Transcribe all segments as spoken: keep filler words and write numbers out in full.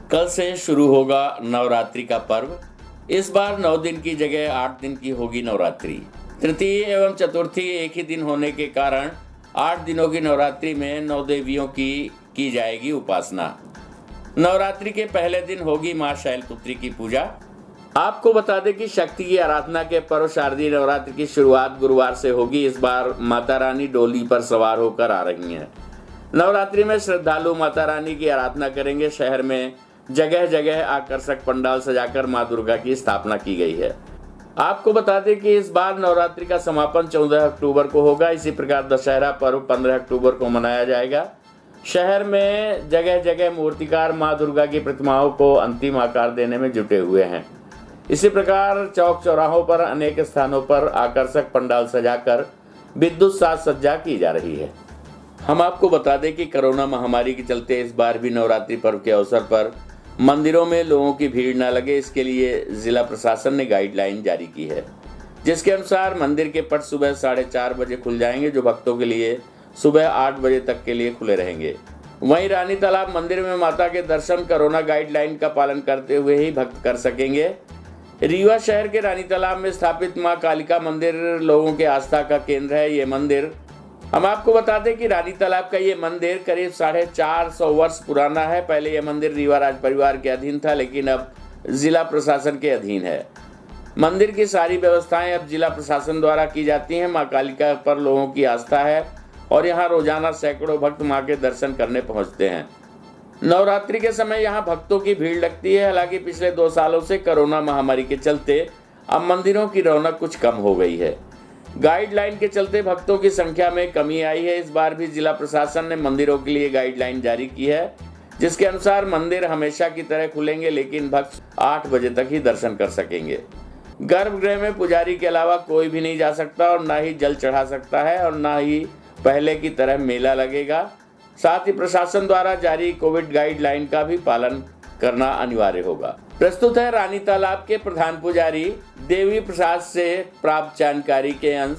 कल से शुरू होगा नवरात्रि का पर्व। इस बार नौ दिन की जगह आठ दिन की होगी नवरात्रि। तृतीय एवं चतुर्थी एक ही दिन होने के कारण आठ दिनों की नवरात्रि में नौ देवियों की की जाएगी उपासना। नवरात्रि के पहले दिन होगी मां शैलपुत्री की पूजा। आपको बता दें कि शक्ति की आराधना के पर्व शारदीय नवरात्रि की शुरुआत गुरुवार से होगी। इस बार माता रानी डोली पर सवार होकर आ रही हैं। नवरात्रि में श्रद्धालु माता रानी की आराधना करेंगे। शहर में जगह जगह आकर्षक पंडाल सजाकर मां दुर्गा की स्थापना की गई है। आपको बता दें कि इस बार नवरात्रि का समापन चौदह अक्टूबर को होगा। इसी प्रकार दशहरा पर्व पंद्रह अक्टूबर को मनाया जाएगा। शहर में जगह जगह मूर्तिकार मां दुर्गा की प्रतिमाओं को अंतिम आकार देने में जुटे हुए हैं। इसी प्रकार चौक चौराहों पर अनेक स्थानों पर आकर्षक पंडाल सजाकर विद्युत साज सज्जा की जा रही है। हम आपको बता दें कि कोरोना महामारी के चलते इस बार भी नवरात्रि पर्व के अवसर पर मंदिरों में लोगों की भीड़ न लगे, इसके लिए जिला प्रशासन ने गाइडलाइन जारी की है, जिसके अनुसार मंदिर के पट सुबह साढ़े चार बजे खुल जाएंगे, जो भक्तों के लिए सुबह आठ बजे तक के लिए खुले रहेंगे। वहीं रानी तालाब मंदिर में माता के दर्शन कोरोना गाइडलाइन का पालन करते हुए ही भक्त कर सकेंगे। रीवा शहर के रानी तालाब में स्थापित मां कालिका मंदिर लोगों के आस्था का केंद्र है। ये मंदिर, हम आपको बता दें कि रानी तालाब का ये मंदिर करीब साढ़े चार सौ वर्ष पुराना है। पहले यह मंदिर रीवा राज परिवार के अधीन था, लेकिन अब जिला प्रशासन के अधीन है। मंदिर की सारी व्यवस्थाएं अब जिला प्रशासन द्वारा की जाती हैं। मां कालिका पर लोगों की आस्था है और यहाँ रोजाना सैकड़ों भक्त मां के दर्शन करने पहुंचते हैं। नवरात्रि के समय यहाँ भक्तों की भीड़ लगती है। हालांकि पिछले दो सालों से कोरोना महामारी के चलते अब मंदिरों की रौनक कुछ कम हो गई है। गाइडलाइन के चलते भक्तों की संख्या में कमी आई है। इस बार भी जिला प्रशासन ने मंदिरों के लिए गाइडलाइन जारी की है, जिसके अनुसार मंदिर हमेशा की तरह खुलेंगे, लेकिन भक्त आठ बजे तक ही दर्शन कर सकेंगे। गर्भगृह में पुजारी के अलावा कोई भी नहीं जा सकता और ना ही जल चढ़ा सकता है और ना ही पहले की तरह मेला लगेगा। साथ ही प्रशासन द्वारा जारी कोविड गाइडलाइन का भी पालन करना अनिवार्य होगा। प्रस्तुत है रानी तालाब के प्रधान पुजारी देवी प्रसाद से प्राप्त जानकारी के अंश।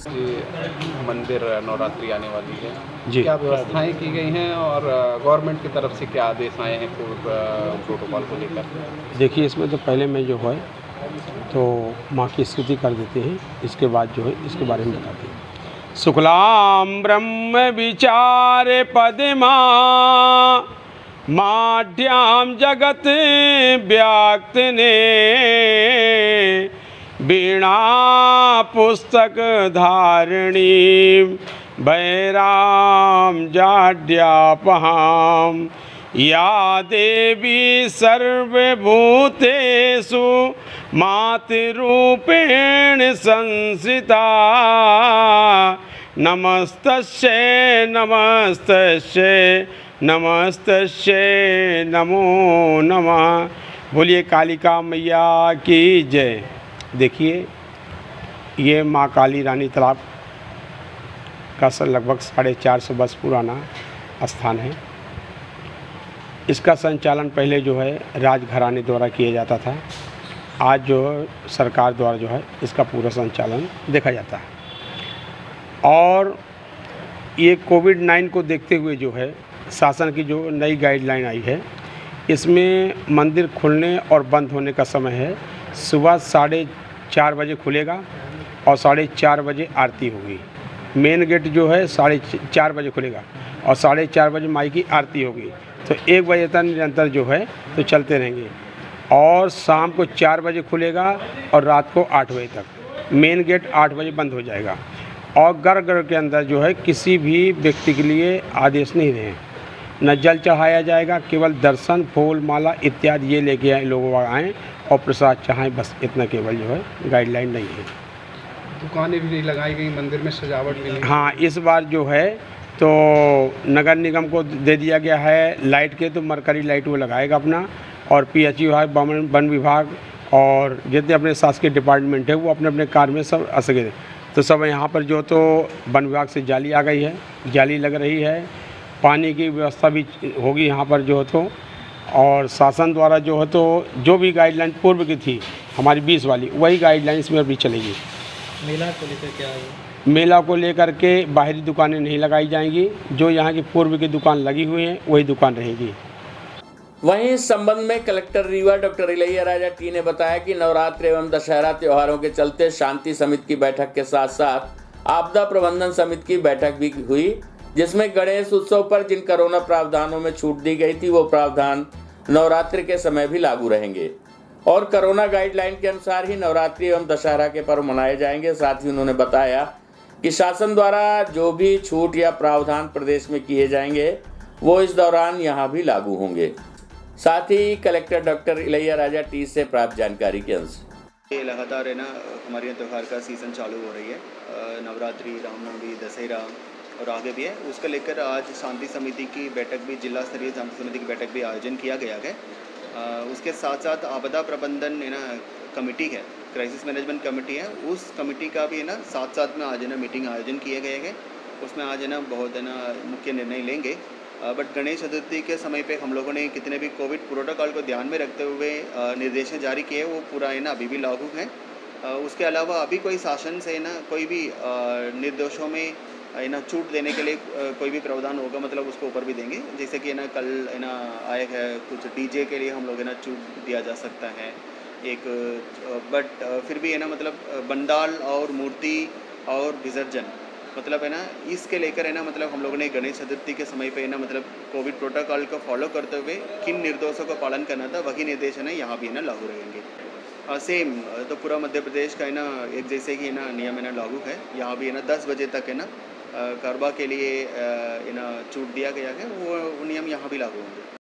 मंदिर नवरात्रि आने वाली है जी, क्या व्यवस्थाएं की गई हैं और गवर्नमेंट की तरफ से क्या आदेश आए हैं प्रोटोकॉल को लेकर? देखिए, इसमें तो पहले में जो है तो माँ की स्तुति कर देते हैं, इसके बाद जो है इसके बारे में बताते हैं। शुक्लां ब्रह्म विचारे पद्मा माढ्यां जगत व्याक्तने वीणा पुस्तक धारिणी भैरां जाड्यापहां या देवी सर्वभूतेषु मातृरूपेण संस्थिता नमस्तस्यै नमस्तस्यै नमस्तस्यै नमो नमः। बोलिए कालिका मैया की जय। देखिए, ये माँ काली रानी तालाब का लगभग साढ़े चार सौ वर्ष पुराना स्थान है। इसका संचालन पहले जो है राजघराने द्वारा किया जाता था। आज जो सरकार द्वारा जो है इसका पूरा संचालन देखा जाता है। और ये कोविड नाइन को देखते हुए जो है शासन की जो नई गाइडलाइन आई है, इसमें मंदिर खुलने और बंद होने का समय है। सुबह साढ़े चार बजे खुलेगा और साढ़े चार बजे आरती होगी। मेन गेट जो है साढ़े चार बजे खुलेगा और साढ़े चार बजे माई की आरती होगी। तो एक बजे तक निरंतर जो है तो चलते रहेंगे और शाम को चार बजे खुलेगा और रात को आठ बजे तक। मेन गेट आठ बजे बंद हो जाएगा और गर्भगृह के अंदर जो है किसी भी व्यक्ति के लिए आदेश नहीं रहे, न जल चढ़ाया जाएगा, केवल दर्शन फूल माला इत्यादि ये लेके आए लोग आएँ और प्रसाद चाहें, बस इतना केवल जो है गाइडलाइन नहीं है। दुकानें भी नहीं लगाई गई, मंदिर में सजावट भी नहीं। हाँ, इस बार जो है तो नगर निगम को दे दिया गया है लाइट के, तो मरकरी लाइट वो लगाएगा अपना, और पीएचई विभाग वन विभाग और जितने अपने शासकीय डिपार्टमेंट है वो अपने अपने कार्य में सब आ सके। तो सब यहाँ पर जो तो वन विभाग से जाली आ गई है, जाली लग रही है, पानी की व्यवस्था भी होगी यहाँ पर जो है तो, और शासन द्वारा जो है तो जो भी गाइडलाइन पूर्व की थी हमारी बीस वाली, वही गाइडलाइंस में अभी चलेगी। मेला को लेकर क्या है? मेला को लेकर के बाहरी दुकानें नहीं लगाई जाएंगी, जो यहाँ की पूर्व की दुकान लगी हुई हैं वही दुकान रहेगी। वहीं इस संबंध में collector Rewa doctor Ilaiya Raja T ने बताया कि नवरात्र एवं दशहरा त्योहारों के चलते शांति समिति की बैठक के साथ साथ आपदा प्रबंधन समिति की बैठक भी हुई, जिसमें गणेश उत्सव पर जिन कोरोना प्रावधानों में छूट दी गई थी वो प्रावधान नवरात्रि के समय भी लागू रहेंगे और कोरोना गाइडलाइन के अनुसार ही नवरात्रि एवं दशहरा के पर्व मनाए जाएंगे। साथ ही उन्होंने बताया कि शासन द्वारा जो भी छूट या प्रावधान प्रदेश में किए जाएंगे वो इस दौरान यहाँ भी लागू होंगे। साथ ही collector doctor Ilaiya Raja T से प्राप्त जानकारी के अनुसार ये लगातार है ना हमारे यहाँ त्यौहार का सीज़न चालू हो रही है, नवरात्रि, रामनवमी, दशहरा और आगे भी है। उसको लेकर आज शांति समिति की बैठक भी, जिला स्तरीय शांति समिति की बैठक भी आयोजन किया गया है। उसके साथ साथ आपदा प्रबंधन है ना कमेटी है, क्राइसिस मैनेजमेंट कमेटी है, उस कमेटी का भी है ना साथ साथ में आज है ना मीटिंग आयोजन किए गए हैं। उसमें आज है ना बहुत है ना मुख्य निर्णय लेंगे। बट गणेश चतुर्थी के समय पे हम लोगों ने कितने भी कोविड प्रोटोकॉल को ध्यान में रखते हुए निर्देश जारी किए, वो पूरा है ना अभी भी लागू है। उसके अलावा अभी कोई शासन से ना कोई भी निर्देशों में है ना छूट देने के लिए कोई भी प्रावधान होगा, मतलब उसको ऊपर भी देंगे। जैसे कि है ना कल है ना आए है कुछ डीजे के लिए हम लोग है ना छूट दिया जा सकता है एक, बट फिर भी है ना मतलब बंडाल और मूर्ति और विसर्जन मतलब है ना इसके लेकर है ना मतलब हम लोगों ने गणेश चतुर्थी के समय पे है ना मतलब कोविड प्रोटोकॉल को फॉलो करते हुए किन निर्देशों का पालन करना था वही निर्देश है ना यहाँ भी है ना लागू रहेंगे। सेम तो पूरा मध्य प्रदेश का है ना एक जैसे ही है ना नियम है ना लागू है। यहाँ भी है ना दस बजे तक है ना गरबा के लिए है ना छूट दिया गया है, वो नियम यहाँ भी लागू होंगे।